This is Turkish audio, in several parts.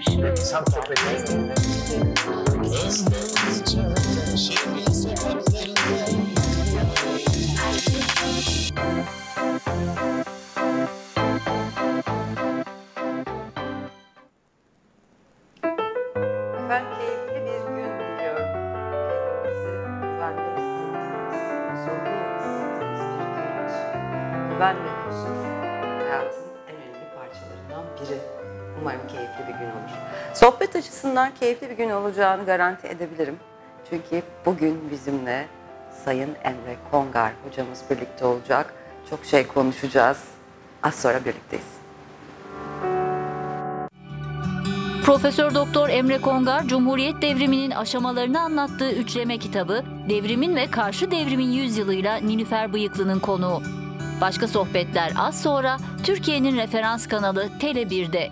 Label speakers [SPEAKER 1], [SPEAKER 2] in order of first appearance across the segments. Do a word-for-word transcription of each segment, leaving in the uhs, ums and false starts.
[SPEAKER 1] İnsan sohbeti.
[SPEAKER 2] Efendim keyifli bir gün diliyorum. Kendimizi güvende hissettiğimiz, huzurlu hissettiğimiz bir gün için. Güven ve huzur hayatın en önemli parçalarından biri. Umarım keyifli bir gün olur. Sohbet açısından keyifli bir gün olacağını garanti edebilirim. Çünkü bugün bizimle Sayın Emre Kongar hocamız birlikte olacak. Çok şey konuşacağız. Az sonra birlikteyiz.
[SPEAKER 3] Profesör Doktor Emre Kongar, Cumhuriyet devriminin aşamalarını anlattığı üçleme kitabı, Devrimin ve Karşı Devrimin Yüzyılıyla Nilüfer Bıyıklı'nın konuğu. Başka sohbetler az sonra Türkiye'nin referans kanalı Tele bir'de.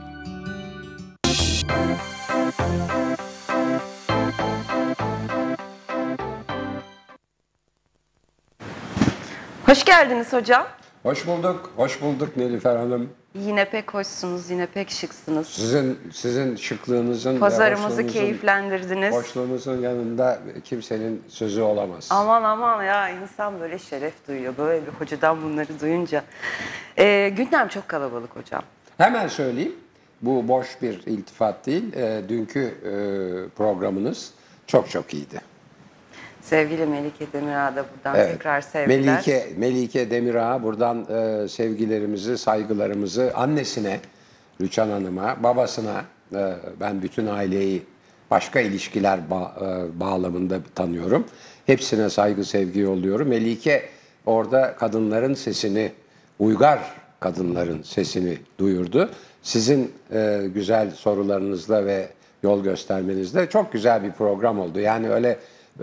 [SPEAKER 2] Hoş geldiniz hocam.
[SPEAKER 4] Hoş bulduk, hoş bulduk Nilüfer Hanım.
[SPEAKER 2] Yine pek hoşsunuz, yine pek şıksınız.
[SPEAKER 4] Sizin sizin şıklığınızın
[SPEAKER 2] Pazarımızı
[SPEAKER 4] ve
[SPEAKER 2] keyiflendirdiniz.
[SPEAKER 4] hoşluğunuzun yanında kimsenin sözü olamaz.
[SPEAKER 2] Aman aman ya, insan böyle şeref duyuyor böyle bir hocadan bunları duyunca. Ee, gündem çok kalabalık hocam.
[SPEAKER 4] Hemen söyleyeyim, bu boş bir iltifat değil, e, dünkü e, programınız çok çok iyiydi.
[SPEAKER 2] Sevgili Melike Demirağ'a da buradan
[SPEAKER 4] Evet.
[SPEAKER 2] tekrar sevgiler.
[SPEAKER 4] Melike, Melike Demirağ'a buradan e, sevgilerimizi, saygılarımızı annesine, Rüçhan Hanım'a, babasına, e, ben bütün aileyi başka ilişkiler ba e, bağlamında tanıyorum. Hepsine saygı, sevgi yolluyorum. Melike orada kadınların sesini, uygar kadınların sesini duyurdu. Sizin e, güzel sorularınızla ve yol göstermenizle çok güzel bir program oldu. Yani öyle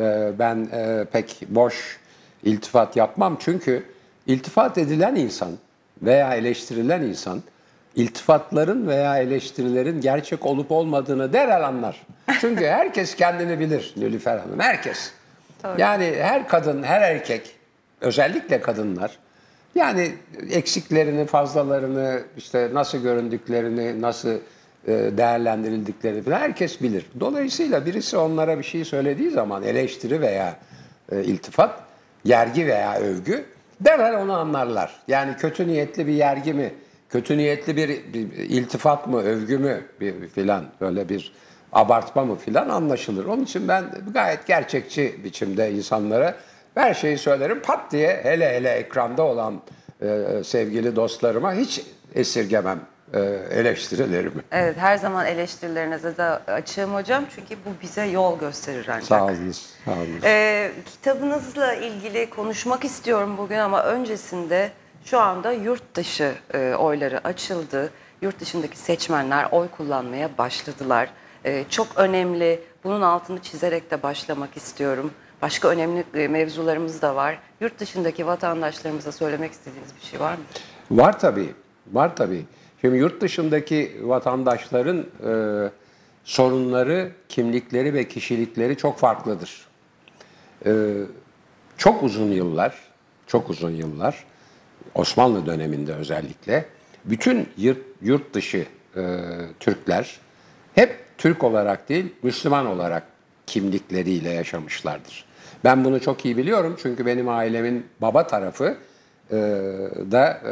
[SPEAKER 4] ben e, pek boş iltifat yapmam, çünkü iltifat edilen insan veya eleştirilen insan iltifatların veya eleştirilerin gerçek olup olmadığını derhal anlar. Çünkü herkes kendini bilir Nilüfer Hanım, herkes. Yani her kadın, her erkek, özellikle kadınlar, yani eksiklerini, fazlalarını, işte nasıl göründüklerini, nasıl değerlendirildiklerini falan herkes bilir. Dolayısıyla birisi onlara bir şey söylediği zaman eleştiri veya e, iltifat, yergi veya övgü, derhal onu anlarlar. Yani kötü niyetli bir yergi mi, kötü niyetli bir, bir iltifat mı, övgü mü bir, filan, böyle bir abartma mı filan anlaşılır. Onun için ben gayet gerçekçi biçimde insanlara her şeyi söylerim. Pat diye, hele hele ekranda olan e, sevgili dostlarıma hiç esirgemem eleştirilerimi.
[SPEAKER 2] Evet, her zaman eleştirilerinize de açığım hocam. Çünkü bu bize yol gösterir ancak.
[SPEAKER 4] Sağ olun. Sağ olun.
[SPEAKER 2] Ee, kitabınızla ilgili konuşmak istiyorum bugün ama öncesinde şu anda yurt dışı e, oyları açıldı. Yurt dışındaki seçmenler oy kullanmaya başladılar. E, çok önemli. Bunun altını çizerek de başlamak istiyorum. Başka önemli e, mevzularımız da var. Yurt dışındaki vatandaşlarımıza söylemek istediğiniz bir şey var mı?
[SPEAKER 4] Var tabii. Var tabii. Şimdi yurt dışındaki vatandaşların e, sorunları, kimlikleri ve kişilikleri çok farklıdır. E, çok uzun yıllar, çok uzun yıllar, Osmanlı döneminde özellikle, bütün yurt, yurt dışı e, Türkler hep Türk olarak değil, Müslüman olarak kimlikleriyle yaşamışlardır. Ben bunu çok iyi biliyorum, çünkü benim ailemin baba tarafı e, da e,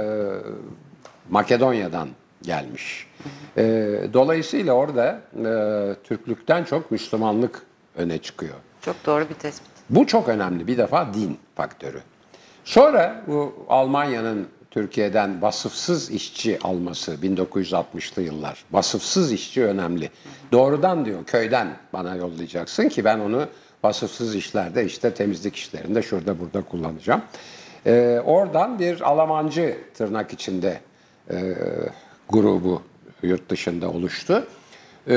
[SPEAKER 4] Makedonya'dan gelmiş. E, dolayısıyla orada e, Türklükten çok Müslümanlık öne çıkıyor.
[SPEAKER 2] Çok doğru bir tespit.
[SPEAKER 4] Bu çok önemli. Bir defa din faktörü. Sonra bu Almanya'nın Türkiye'den vasıfsız işçi alması, bin dokuz yüz altmışlı yıllar. Vasıfsız işçi önemli. Doğrudan diyor, köyden bana yollayacaksın ki ben onu vasıfsız işlerde, işte temizlik işlerinde, şurada burada kullanacağım. E, oradan bir Almancı tırnak içinde E, grubu yurt dışında oluştu. E,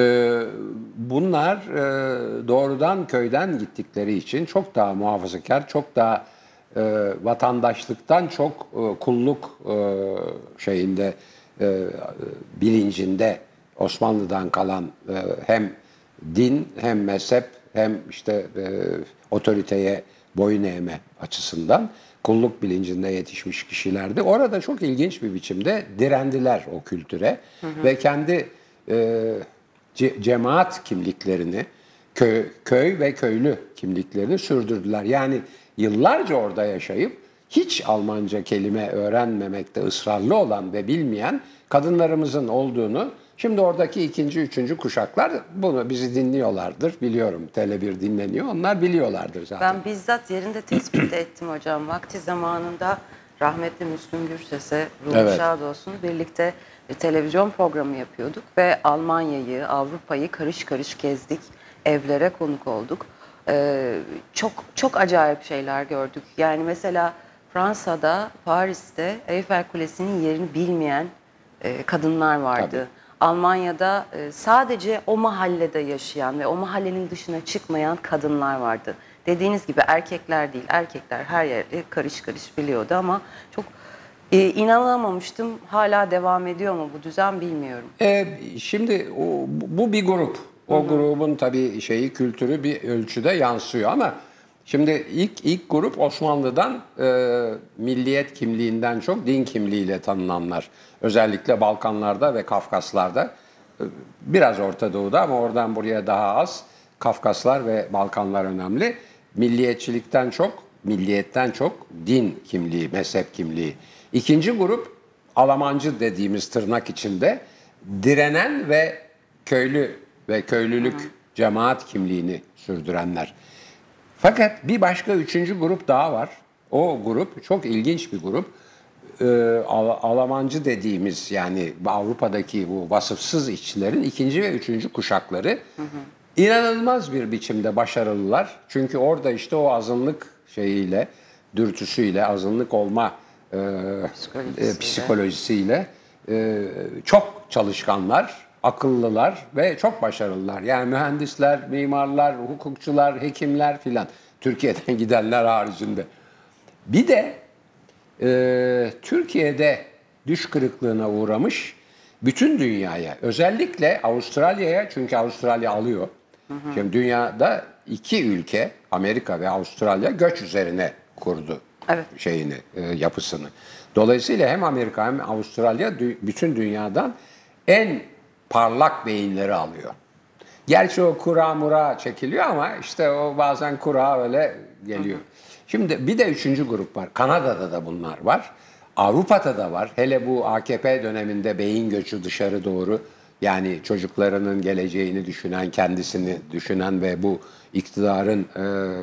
[SPEAKER 4] bunlar e, doğrudan köyden gittikleri için çok daha muhafazakar, çok daha e, vatandaşlıktan çok e, kulluk e, şeyinde e, bilincinde Osmanlı'dan kalan e, hem din hem mezhep hem işte e, otoriteye boyun eğme açısından kulluk bilincinde yetişmiş kişilerdi. Orada çok ilginç bir biçimde direndiler o kültüre, hı hı. ve kendi e, ce- cemaat kimliklerini, köy, köy ve köylü kimliklerini sürdürdüler. Yani yıllarca orada yaşayıp hiç Almanca kelime öğrenmemekte ısrarlı olan ve bilmeyen kadınlarımızın olduğunu, şimdi oradaki ikinci, üçüncü kuşaklar bunu bizi dinliyorlardır. Biliyorum, Tele bir dinleniyor. Onlar biliyorlardır zaten.
[SPEAKER 2] Ben bizzat yerinde tespit ettim hocam. Vakti zamanında rahmetli Müslüm Gürses'e ruhu
[SPEAKER 4] Evet.
[SPEAKER 2] şad olsun birlikte bir televizyon programı yapıyorduk ve Almanya'yı, Avrupa'yı karış karış gezdik. Evlere konuk olduk. Ee, çok çok acayip şeyler gördük. Yani mesela Fransa'da, Paris'te Eyfel Kulesi'nin yerini bilmeyen e, kadınlar vardı.
[SPEAKER 4] Tabii.
[SPEAKER 2] Almanya'da e, sadece o mahallede yaşayan ve o mahallenin dışına çıkmayan kadınlar vardı. Dediğiniz gibi erkekler değil, erkekler her yeri karış karış biliyordu ama çok e, inanamamıştım. Hala devam ediyor mu bu düzen bilmiyorum.
[SPEAKER 4] Ee, şimdi o, bu bir grup. O grubun tabii şeyi, kültürü bir ölçüde yansıyor ama şimdi ilk ilk grup Osmanlı'dan e, milliyet kimliğinden çok din kimliğiyle tanınanlar. Özellikle Balkanlarda ve Kafkaslar'da, e, biraz Orta Doğu'da ama oradan buraya daha az. Kafkaslar ve Balkanlar önemli. Milliyetçilikten çok, milliyetten çok din kimliği, mezhep kimliği. İkinci grup Almancı dediğimiz tırnak içinde direnen ve köylü ve köylülük cemaat kimliğini sürdürenler. Fakat bir başka üçüncü grup daha var. O grup çok ilginç bir grup. Ee, Al- Almancı dediğimiz, yani Avrupa'daki bu vasıfsız işçilerin ikinci ve üçüncü kuşakları inanılmaz bir biçimde başarılılar. Çünkü orada işte o azınlık şeyiyle, dürtüsüyle, azınlık olma e,
[SPEAKER 2] Psikolojisiyle.
[SPEAKER 4] e, psikolojisiyle e, çok çalışkanlar, akıllılar ve çok başarılılar. Yani mühendisler, mimarlar, hukukçular, hekimler filan. Türkiye'den gidenler haricinde. Bir de e, Türkiye'de düş kırıklığına uğramış bütün dünyaya, özellikle Avustralya'ya, çünkü Avustralya alıyor. Şimdi dünyada iki ülke, Amerika ve Avustralya, göç üzerine kurdu
[SPEAKER 2] Evet.
[SPEAKER 4] şeyini, e, yapısını. Dolayısıyla hem Amerika hem Avustralya dü- bütün dünyadan en parlak beyinleri alıyor. Gerçi o kura mura çekiliyor ama işte o bazen kura öyle geliyor. Şimdi bir de üçüncü grup var. Kanada'da da bunlar var. Avrupa'da da var. Hele bu A K P döneminde beyin göçü dışarı doğru, yani çocuklarının geleceğini düşünen, kendisini düşünen ve bu iktidarın e,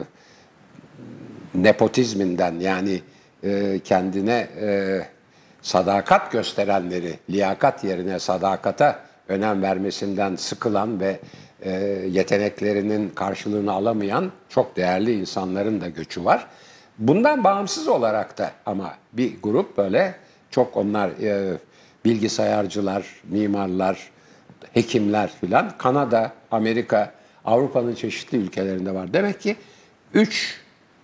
[SPEAKER 4] nepotizminden, yani e, kendine e, sadakat gösterenleri, liyakat yerine sadakata önem vermesinden sıkılan ve e, yeteneklerinin karşılığını alamayan çok değerli insanların da göçü var. Bundan bağımsız olarak da ama bir grup böyle çok, onlar e, bilgisayarcılar, mimarlar, hekimler filan Kanada, Amerika, Avrupa'nın çeşitli ülkelerinde var. Demek ki üç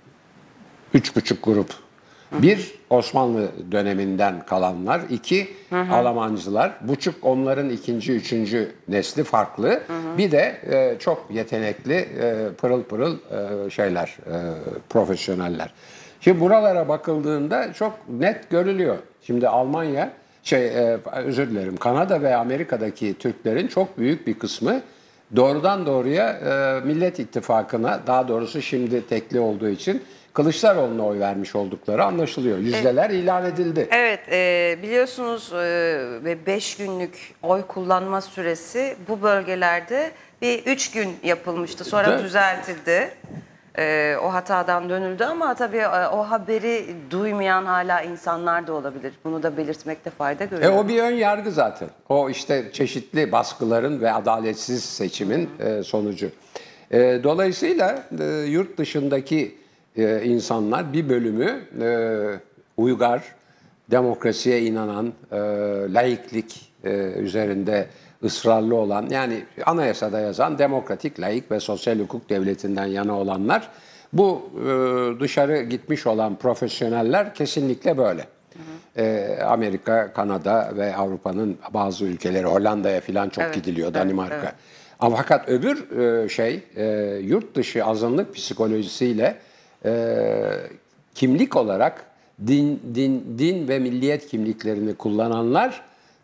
[SPEAKER 4] Üç buçuk grup. Bir, Osmanlı döneminden kalanlar. İki, Almancılar. Buçuk, onların ikinci, üçüncü nesli farklı. Bir de e, çok yetenekli, e, pırıl pırıl e, şeyler, e, profesyoneller. Şimdi buralara bakıldığında çok net görülüyor. Şimdi Almanya, şey e, özür dilerim, Kanada ve Amerika'daki Türklerin çok büyük bir kısmı doğrudan doğruya e, Millet İttifakı'na, daha doğrusu şimdi tekli olduğu için Kılıçdaroğlu'na oy vermiş oldukları anlaşılıyor. Yüzdeler ilan edildi.
[SPEAKER 2] Evet, e, biliyorsunuz e, ve beş günlük oy kullanma süresi bu bölgelerde bir üç gün yapılmıştı. Sonra
[SPEAKER 4] Evet.
[SPEAKER 2] düzeltildi. E, o hatadan dönüldü ama tabii e, o haberi duymayan hala insanlar da olabilir. Bunu da belirtmekte fayda
[SPEAKER 4] E
[SPEAKER 2] görüyorum.
[SPEAKER 4] o bir ön yargı zaten. O işte çeşitli baskıların ve adaletsiz seçimin e, sonucu. E, dolayısıyla e, yurt dışındaki e, insanlar bir bölümü e, uygar, demokrasiye inanan, e, laiklik e, üzerinde ısrarlı olan, yani anayasada yazan demokratik, laik ve sosyal hukuk devletinden yana olanlar, bu e, dışarı gitmiş olan profesyoneller kesinlikle böyle. E, Amerika, Kanada ve Avrupa'nın bazı ülkeleri, Hollanda'ya falan çok
[SPEAKER 2] Evet,
[SPEAKER 4] gidiliyor,
[SPEAKER 2] evet,
[SPEAKER 4] Danimarka.
[SPEAKER 2] evet.
[SPEAKER 4] Ama fakat öbür e, şey, e, yurt dışı azınlık psikolojisiyle e, kimlik olarak din, din, din ve milliyet kimliklerini kullananlar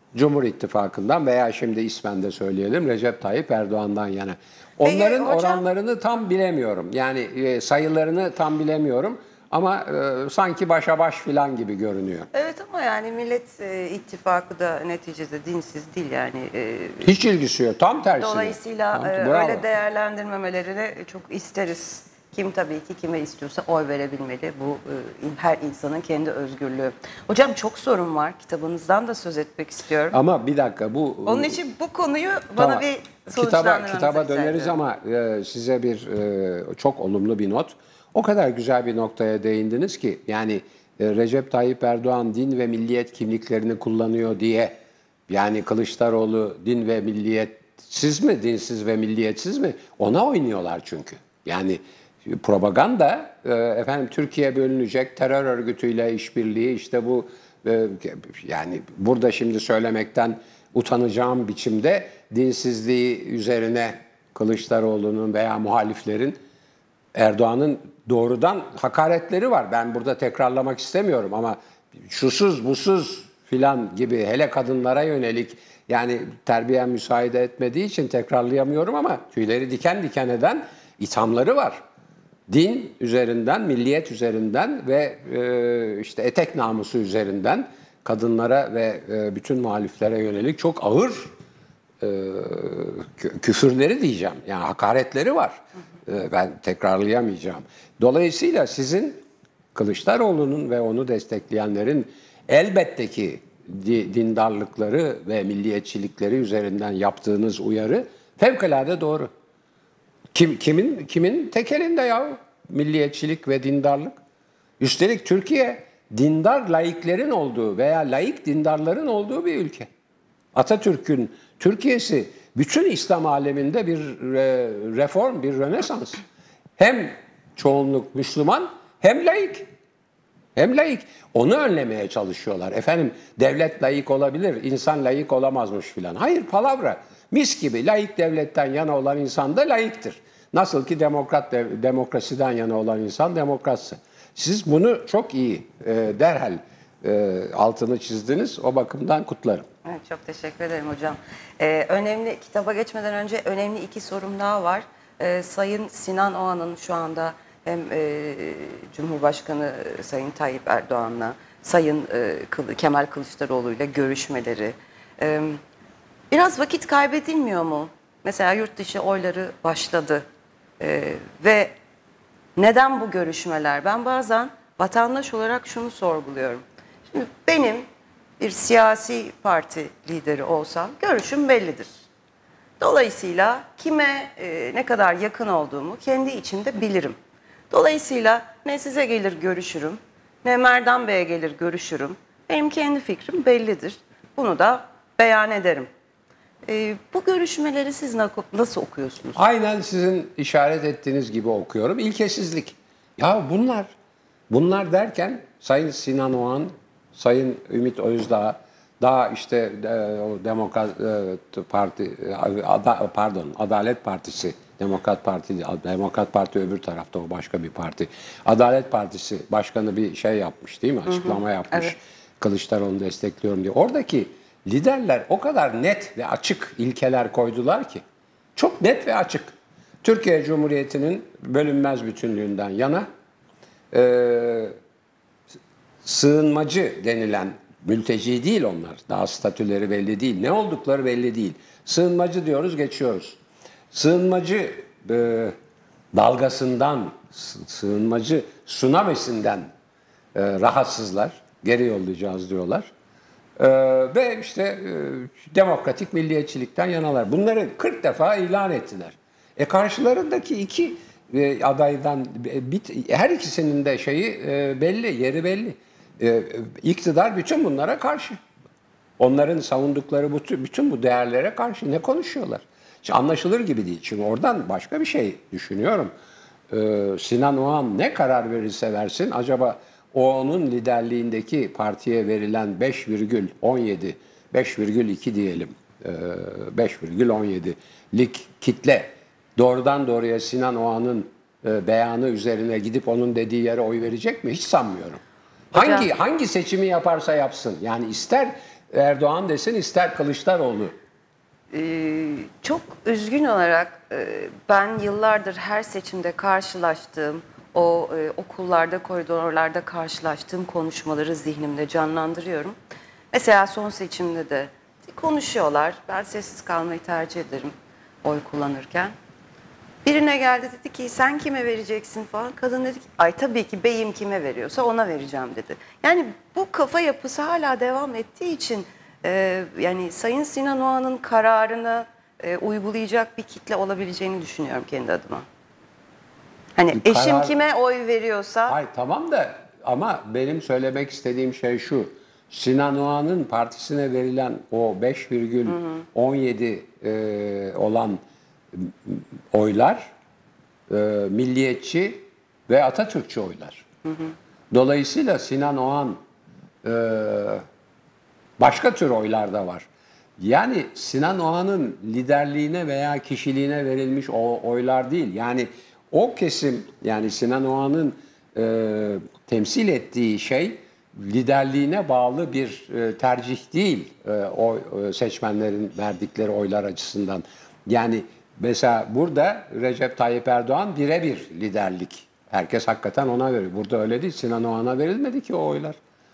[SPEAKER 4] Cumhur İttifakı'ndan veya şimdi ismen de söyleyelim Recep Tayyip Erdoğan'dan yana. Onların
[SPEAKER 2] hocam-
[SPEAKER 4] oranlarını tam bilemiyorum. Yani e, sayılarını tam bilemiyorum. Ama e, sanki başa baş filan gibi görünüyor.
[SPEAKER 2] Evet ama yani Millet e, İttifakı da neticede dinsiz değil yani. E,
[SPEAKER 4] Hiç ilgisi yok. Tam tersine.
[SPEAKER 2] Dolayısıyla
[SPEAKER 4] Tam-
[SPEAKER 2] e,
[SPEAKER 4] bravo.
[SPEAKER 2] öyle değerlendirmemelerini çok isteriz. Kim tabii ki kime istiyorsa oy verebilmeli. Bu e, her insanın kendi özgürlüğü. Hocam çok sorun var. Kitabınızdan da söz etmek istiyorum.
[SPEAKER 4] Ama bir dakika bu...
[SPEAKER 2] Onun için bu konuyu
[SPEAKER 4] Tamam.
[SPEAKER 2] bana bir
[SPEAKER 4] kitaba,
[SPEAKER 2] sonuçlandırmanızı
[SPEAKER 4] kitaba
[SPEAKER 2] rica
[SPEAKER 4] döneriz
[SPEAKER 2] ediyorum.
[SPEAKER 4] ama e, size bir e, çok olumlu bir not. O kadar güzel bir noktaya değindiniz ki yani e, Recep Tayyip Erdoğan din ve milliyet kimliklerini kullanıyor diye yani Kılıçdaroğlu din ve milliyetsiz mi, dinsiz ve milliyetsiz mi? Ona oynuyorlar çünkü. Yani propaganda e, efendim Türkiye bölünecek, terör örgütüyle işbirliği işte bu e, yani burada şimdi söylemekten utanacağım biçimde dinsizliği üzerine Kılıçdaroğlu'nun veya muhaliflerin Erdoğan'ın doğrudan hakaretleri var. Ben burada tekrarlamak istemiyorum ama şusuz busuz filan gibi hele kadınlara yönelik yani terbiyem müsaade etmediği için tekrarlayamıyorum ama tüyleri diken diken eden ithamları var. Din üzerinden, milliyet üzerinden ve e, işte etek namusu üzerinden kadınlara ve e, bütün muhaliflere yönelik çok ağır e, küfürleri diyeceğim. Yani hakaretleri var. E, ben tekrarlayamayacağım. Dolayısıyla sizin Kılıçdaroğlu'nun ve onu destekleyenlerin elbette ki dindarlıkları ve milliyetçilikleri üzerinden yaptığınız uyarı fevkalade doğru. Kim, kimin kimin tek elinde ya milliyetçilik ve dindarlık? Üstelik Türkiye dindar laiklerin olduğu veya laik dindarların olduğu bir ülke. Atatürk'ün Türkiye'si bütün İslam aleminde bir reform, bir rönesans. Hem çoğunluk Müslüman hem laik. Hem laik. Onu önlemeye çalışıyorlar. Efendim devlet laik olabilir, insan laik olamazmış filan. Hayır, palavra. Mis gibi laik devletten yana olan insan da laiktir. Nasıl ki demokrat demokrasiden yana olan insan demokratsı. Siz bunu çok iyi e, derhal e, altını çizdiniz. O bakımdan kutlarım.
[SPEAKER 2] Evet, çok teşekkür ederim hocam. Ee, önemli kitaba geçmeden önce önemli iki sorum daha var. Ee, Sayın Sinan Oğan'ın şu anda hem e, Cumhurbaşkanı Sayın Tayyip Erdoğan'la Sayın e, Kemal Kılıçdaroğlu ile görüşmeleri. E, biraz vakit kaybedilmiyor mu? Mesela yurt dışı oyları başladı. E, ve neden bu görüşmeler? Ben bazen vatandaş olarak şunu sorguluyorum. Şimdi benim bir siyasi parti lideri olsam görüşüm bellidir. Dolayısıyla kime e, ne kadar yakın olduğumu kendi içimde bilirim. Dolayısıyla ne size gelir görüşürüm, ne Merdan Bey'e gelir görüşürüm. Benim kendi fikrim bellidir. Bunu da beyan ederim. E, bu görüşmeleri siz nasıl okuyorsunuz?
[SPEAKER 4] Aynen sizin işaret ettiğiniz gibi okuyorum. İlkesizlik. Ya bunlar, bunlar derken Sayın Sinan Oğan, Sayın Ümit Özdağ, daha işte e, o Demokrat e, Parti, e, ada, pardon Adalet Partisi, Demokrat Parti, Demokrat Parti öbür tarafta o başka bir parti. Adalet Partisi başkanı bir şey yapmış değil mi? Açıklama hı hı, yapmış. Evet. Kılıçdaroğlu'nu destekliyorum diye. Oradaki liderler o kadar net ve açık ilkeler koydular ki. Çok net ve açık. Türkiye Cumhuriyeti'nin bölünmez bütünlüğünden yana e, sığınmacı denilen, mülteci değil onlar. Daha statüleri belli değil. Ne oldukları belli değil. Sığınmacı diyoruz, geçiyoruz. Sığınmacı e, dalgasından, sığınmacı tsunamisinden e, rahatsızlar. Geri yollayacağız diyorlar. E, ve işte e, demokratik milliyetçilikten yanalar. Bunları kırk defa ilan ettiler. E karşılarındaki iki e, adaydan bir, her ikisinin de şeyi e, belli, yeri belli. E, iktidar bütün bunlara karşı. Onların savundukları bu, bütün bu değerlere karşı ne konuşuyorlar? Hiç anlaşılır gibi değil. Çünkü oradan başka bir şey düşünüyorum. Ee, Sinan Oğan ne karar verirse versin, acaba o onun liderliğindeki partiye verilen beş virgül on yedi, beş virgül iki diyelim, beş virgül on yedilik kitle doğrudan doğruya Sinan Oğan'ın e, beyanı üzerine gidip onun dediği yere oy verecek mi? Hiç sanmıyorum.
[SPEAKER 2] Hocam,
[SPEAKER 4] Hangi hangi seçimi yaparsa yapsın. Yani ister Erdoğan desin, ister Kılıçdaroğlu.
[SPEAKER 2] Ee, çok üzgün olarak e, ben yıllardır her seçimde karşılaştığım, o e, okullarda, koridorlarda karşılaştığım konuşmaları zihnimde canlandırıyorum. Mesela son seçimde de konuşuyorlar. Ben sessiz kalmayı tercih ederim oy kullanırken. Birine geldi, dedi ki sen kime vereceksin falan. Kadın dedi ki ay tabii ki beyim kime veriyorsa ona vereceğim dedi. Yani bu kafa yapısı hala devam ettiği için e, yani Sayın Sinan Oğan'ın kararını e, uygulayacak bir kitle olabileceğini düşünüyorum kendi adıma. Hani
[SPEAKER 4] Bir
[SPEAKER 2] eşim
[SPEAKER 4] karar-
[SPEAKER 2] kime oy veriyorsa
[SPEAKER 4] Hayır tamam da ama benim söylemek istediğim şey şu. Sinan Oğan'ın partisine verilen o beş virgül on yedi e, olan oylar e, milliyetçi ve Atatürkçü oylar. Hı hı. Dolayısıyla Sinan Oğan e, başka tür oylar da var. Yani Sinan Oğan'ın liderliğine veya kişiliğine verilmiş o oylar değil. Yani o kesim, yani Sinan Oğan'ın e, temsil ettiği şey liderliğine bağlı bir e, tercih değil e, o e, seçmenlerin verdikleri oylar açısından. Yani mesela burada Recep Tayyip Erdoğan birebir liderlik. Herkes hakikaten ona veriyor. Burada öyle değil. Sinan Oğan'a verilmedi ki o oylar.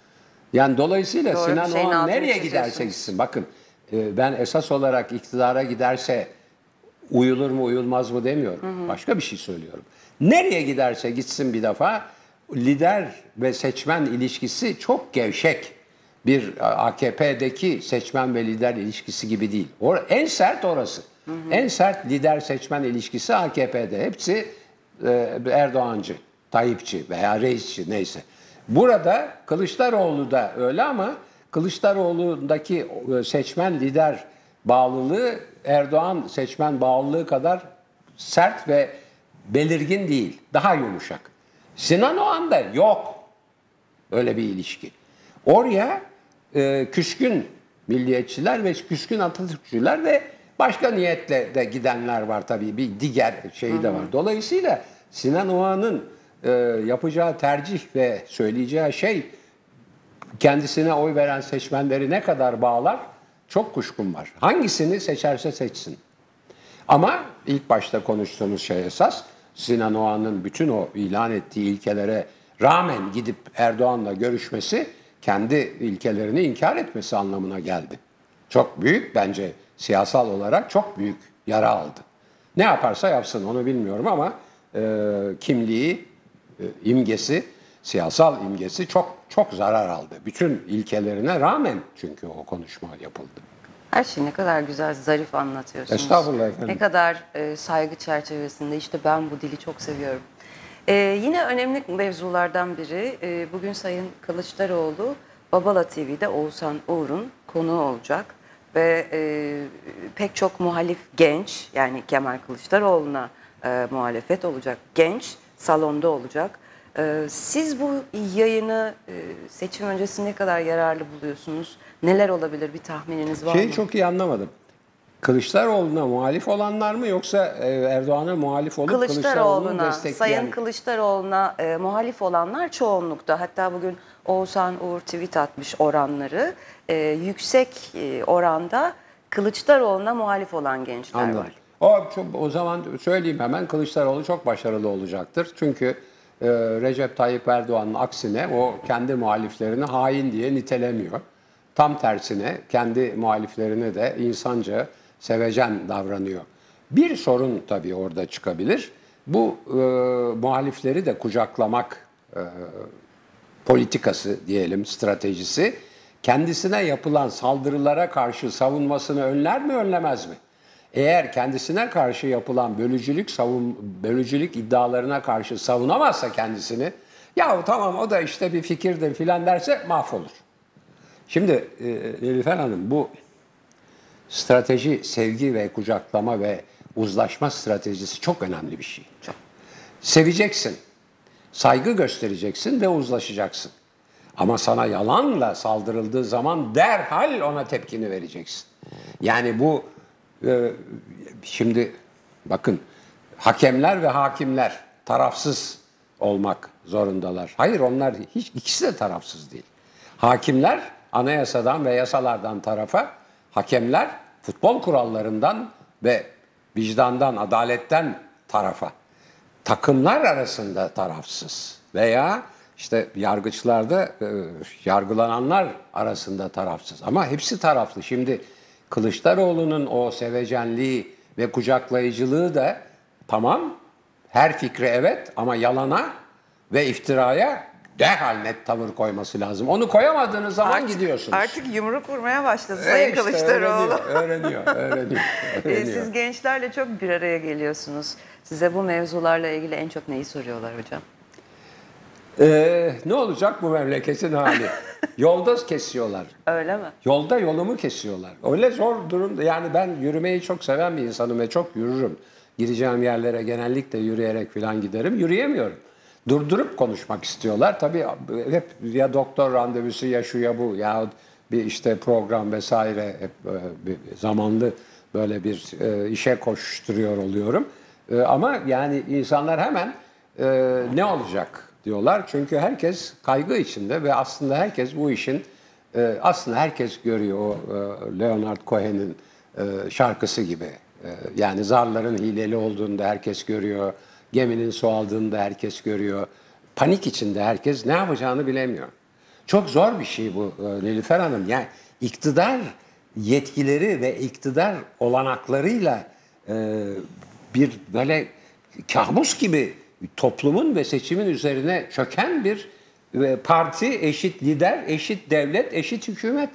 [SPEAKER 4] Yani dolayısıyla
[SPEAKER 2] Doğru,
[SPEAKER 4] Sinan
[SPEAKER 2] bir şeyin
[SPEAKER 4] Oğan
[SPEAKER 2] altını
[SPEAKER 4] nereye
[SPEAKER 2] çiziyorsunuz.
[SPEAKER 4] giderse gitsin. Bakın e, ben esas olarak iktidara giderse uyulur mu uyulmaz mı demiyorum. Hı hı. Başka bir şey söylüyorum. Nereye giderse gitsin bir defa lider ve seçmen ilişkisi çok gevşek. Bir A K P'deki seçmen ve lider ilişkisi gibi değil. O, en sert orası. Hı hı. En sert lider seçmen ilişkisi A K P'de. Hepsi e, Erdoğancı, Tayyipçi veya reisçi neyse. Burada Kılıçdaroğlu da öyle ama Kılıçdaroğlu'ndaki seçmen lider bağlılığı Erdoğan seçmen bağlılığı kadar sert ve belirgin değil. Daha yumuşak. Sinan Oğan'da yok öyle bir ilişki. Oraya e, küskün milliyetçiler ve küskün Atatürkçüler ve başka niyetle de gidenler var tabii. Bir diğer şey de var. Dolayısıyla Sinan Oğan'ın e, yapacağı tercih ve söyleyeceği şey kendisine oy veren seçmenleri ne kadar bağlar çok kuşkum var. Hangisini seçerse seçsin. Ama ilk başta konuştuğumuz şey esas Sinan Oğan'ın bütün o ilan ettiği ilkelere rağmen gidip Erdoğan'la görüşmesi kendi ilkelerini inkar etmesi anlamına geldi. Çok büyük bence siyasal olarak çok büyük yara aldı. Ne yaparsa yapsın onu bilmiyorum ama e, kimliği, e, imgesi, siyasal imgesi çok çok zarar aldı. Bütün ilkelerine rağmen çünkü o konuşma yapıldı.
[SPEAKER 2] her şeyi ne kadar güzel, zarif anlatıyorsunuz.
[SPEAKER 4] Estağfurullah efendim.
[SPEAKER 2] Ne kadar e, saygı çerçevesinde, işte ben bu dili çok seviyorum. E, yine önemli mevzulardan biri, e, bugün Sayın Kılıçdaroğlu, Babala T V'de Oğuzhan Uğur'un konuğu olacak. Ve e, pek çok muhalif genç, yani Kemal Kılıçdaroğlu'na e, muhalefet olacak genç salonda olacak. E, siz bu yayını e, seçim öncesi ne kadar yararlı buluyorsunuz? Neler olabilir, bir tahmininiz var
[SPEAKER 4] Şeyi
[SPEAKER 2] mı?
[SPEAKER 4] çok iyi anlamadım. Kılıçdaroğlu'na muhalif olanlar mı yoksa e, Erdoğan'a muhalif olup Kılıçdaroğlu'nu
[SPEAKER 2] Kılıçdaroğlu'na,
[SPEAKER 4] destekleyen?
[SPEAKER 2] Sayın Kılıçdaroğlu'na e, muhalif olanlar çoğunlukta. Hatta bugün Oğuzhan Uğur tweet atmış oranları. E, yüksek e, oranda Kılıçdaroğlu'na muhalif olan gençler
[SPEAKER 4] Anladım.
[SPEAKER 2] var.
[SPEAKER 4] O, çok, o zaman söyleyeyim hemen Kılıçdaroğlu çok başarılı olacaktır. Çünkü e, Recep Tayyip Erdoğan'ın aksine o kendi muhaliflerini hain diye nitelemiyor. Tam tersine kendi muhaliflerine de insanca, sevecen davranıyor. Bir sorun tabii orada çıkabilir. Bu e, muhalifleri de kucaklamak e, politikası diyelim, stratejisi kendisine yapılan saldırılara karşı savunmasını önler mi, önlemez mi? Eğer kendisine karşı yapılan bölücülük savun bölücülük iddialarına karşı savunamazsa kendisini, ya tamam o da işte bir fikirdir filan derse mahvolur. Şimdi e, Nilüfer Hanım, bu strateji, sevgi ve kucaklama ve uzlaşma stratejisi çok önemli bir şey. Çok. Seveceksin, saygı göstereceksin ve uzlaşacaksın. Ama sana yalanla saldırıldığı zaman derhal ona tepkini vereceksin. Yani bu e, şimdi bakın, hakemler ve hakimler tarafsız olmak zorundalar. Hayır, onlar hiç ikisi de tarafsız değil. Hakimler anayasadan ve yasalardan tarafa, hakemler futbol kurallarından ve vicdandan, adaletten tarafa. Takımlar arasında tarafsız veya işte yargıçlarda e, yargılananlar arasında tarafsız. Ama hepsi taraflı. Şimdi Kılıçdaroğlu'nun o sevecenliği ve kucaklayıcılığı da tamam, her fikre evet, ama yalana ve iftiraya derhal net tavır koyması lazım. Onu koyamadığınız zaman
[SPEAKER 2] Artık-
[SPEAKER 4] gidiyorsunuz.
[SPEAKER 2] Artık yumruk vurmaya başladı
[SPEAKER 4] E
[SPEAKER 2] Sayın
[SPEAKER 4] işte
[SPEAKER 2] Kılıçdaroğlu.
[SPEAKER 4] Öğreniyor, öğreniyor, öğreniyor.
[SPEAKER 2] Ee,
[SPEAKER 4] öğreniyor.
[SPEAKER 2] Siz gençlerle çok bir araya geliyorsunuz. Size bu mevzularla ilgili en çok neyi soruyorlar hocam?
[SPEAKER 4] Ee, ne olacak bu memleketin hali? Yolda kesiyorlar.
[SPEAKER 2] Öyle mi?
[SPEAKER 4] Yolda yolumu kesiyorlar. Öyle zor durumda. Yani ben yürümeyi çok seven bir insanım ve çok yürürüm. Gideceğim yerlere genellikle yürüyerek falan giderim. Yürüyemiyorum. Durdurup konuşmak istiyorlar. Tabii hep ya doktor randevusu ya şu ya bu ya bir işte program vesaire, hep bir zamanlı böyle bir işe koşturuyor oluyorum. Ama yani insanlar hemen ne olacak diyorlar. Çünkü herkes kaygı içinde ve aslında herkes bu işin aslında herkes görüyor o Leonard Cohen'in şarkısı gibi. Yani zarların hileli olduğunu da herkes görüyor. Geminin su aldığını da herkes görüyor. Panik içinde herkes ne yapacağını bilemiyor. Çok zor bir şey bu Nilüfer Hanım. Yani iktidar yetkileri ve iktidar olanaklarıyla bir böyle kabus gibi toplumun ve seçimin üzerine çöken bir parti, eşit lider, eşit devlet, eşit hükümet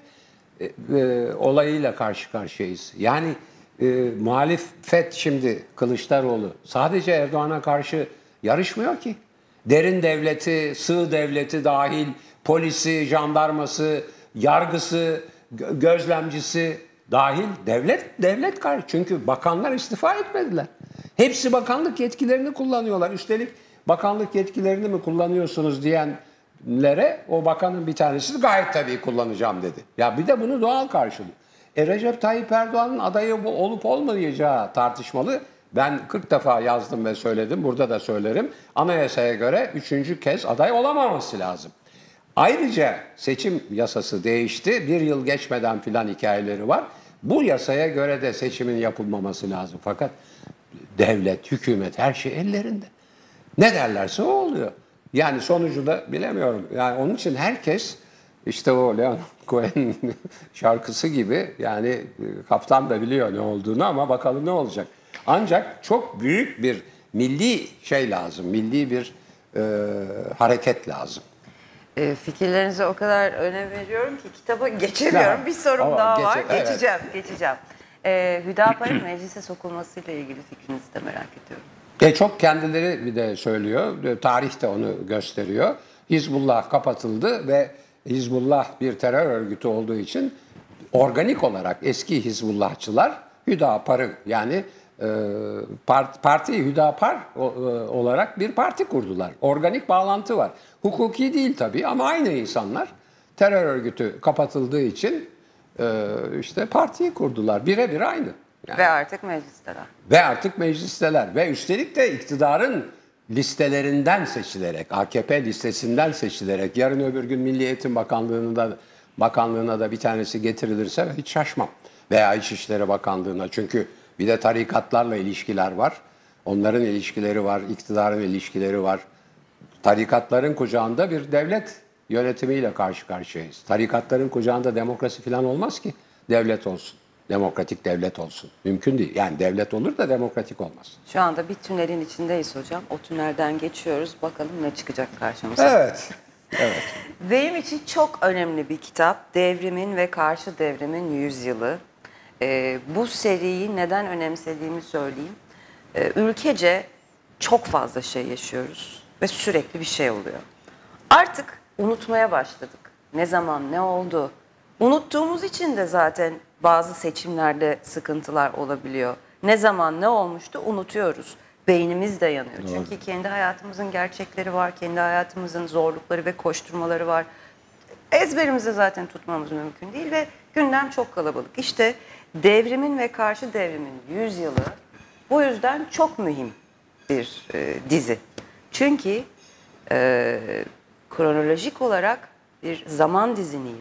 [SPEAKER 4] olayıyla karşı karşıyayız. Yani e, muhalefet şimdi Kılıçdaroğlu sadece Erdoğan'a karşı yarışmıyor ki. Derin devleti, sığ devleti dahil, polisi, jandarması, yargısı, gö- gözlemcisi dahil devlet devlet karşı. Çünkü bakanlar istifa etmediler. Hepsi bakanlık yetkilerini kullanıyorlar. Üstelik bakanlık yetkilerini mi kullanıyorsunuz diyenlere o bakanın bir tanesi gayet tabii kullanacağım dedi. Ya bir de bunu doğal karşılıyor. E Recep Tayyip Erdoğan'ın adayı olup olmayacağı tartışmalı. Ben kırk defa yazdım ve söyledim. Burada da söylerim. Anayasaya göre üçüncü kez aday olamaması lazım. Ayrıca seçim yasası değişti. Bir yıl geçmeden filan hikayeleri var. Bu yasaya göre de seçimin yapılmaması lazım. Fakat devlet, hükümet her şey ellerinde. Ne derlerse o oluyor. Yani sonucu da bilemiyorum. Yani onun için herkes işte o Leonard Cohen şarkısı gibi yani kaptan da biliyor ne olduğunu ama bakalım ne olacak. Ancak çok büyük bir milli şey lazım. Milli bir e, hareket lazım.
[SPEAKER 2] E, fikirlerinize o kadar önem veriyorum ki kitaba geçemiyorum.
[SPEAKER 4] Ya,
[SPEAKER 2] Bir sorum
[SPEAKER 4] ama
[SPEAKER 2] daha
[SPEAKER 4] geçe-
[SPEAKER 2] var.
[SPEAKER 4] evet.
[SPEAKER 2] Geçeceğim, geçeceğim. E, Hüdapar'ın meclise sokulmasıyla ilgili fikrinizi de merak ediyorum.
[SPEAKER 4] E çok kendileri bir de söylüyor. E, Tarih de onu gösteriyor. Hizbullah kapatıldı ve Hizbullah bir terör örgütü olduğu için organik olarak eski Hizbullahçılar Hüdapar'ı yani e, part, parti Hüdapar o, e, olarak bir parti kurdular. Organik bağlantı var. Hukuki değil tabii ama aynı insanlar terör örgütü kapatıldığı için e, işte partiyi kurdular. Birebir aynı. Yani.
[SPEAKER 2] Ve artık meclisteler.
[SPEAKER 4] Ve artık meclisteler ve üstelik de iktidarın listelerinden seçilerek, A K P listesinden seçilerek yarın öbür gün Milli Eğitim Bakanlığı'nda bakanlığına da bir tanesi getirilirse hiç şaşmam. Veya İçişleri Bakanlığı'na, çünkü bir de tarikatlarla ilişkiler var. Onların ilişkileri var, iktidarın ilişkileri var. Tarikatların kucağında bir devlet yönetimiyle karşı karşıyayız. Tarikatların kucağında demokrasi falan olmaz ki devlet olsun. Demokratik devlet olsun. Mümkün değil. Yani devlet olur da demokratik olmaz.
[SPEAKER 2] Şu anda bir tünelin içindeyiz hocam. O tünelden geçiyoruz. Bakalım ne çıkacak karşımıza.
[SPEAKER 4] Evet. Evet.
[SPEAKER 2] Benim için çok önemli bir kitap. Devrimin ve Karşı Devrimin Yüzyılı. Ee, bu seriyi neden önemsediğimi söyleyeyim. Ee, ülkece çok fazla şey yaşıyoruz ve sürekli bir şey oluyor. Artık unutmaya başladık. Ne zaman ne oldu? Unuttuğumuz için de zaten bazı seçimlerde sıkıntılar olabiliyor. Ne zaman ne olmuştu unutuyoruz. Beynimiz de yanıyor.
[SPEAKER 4] Doğru.
[SPEAKER 2] Çünkü kendi hayatımızın gerçekleri var, kendi hayatımızın zorlukları ve koşturmaları var. Ezberimizde zaten tutmamız mümkün değil ve gündem çok kalabalık. İşte Devrimin ve Karşı Devrimin Yüzyılı bu yüzden çok mühim bir e, dizi. Çünkü e, kronolojik olarak bir zaman diziniyle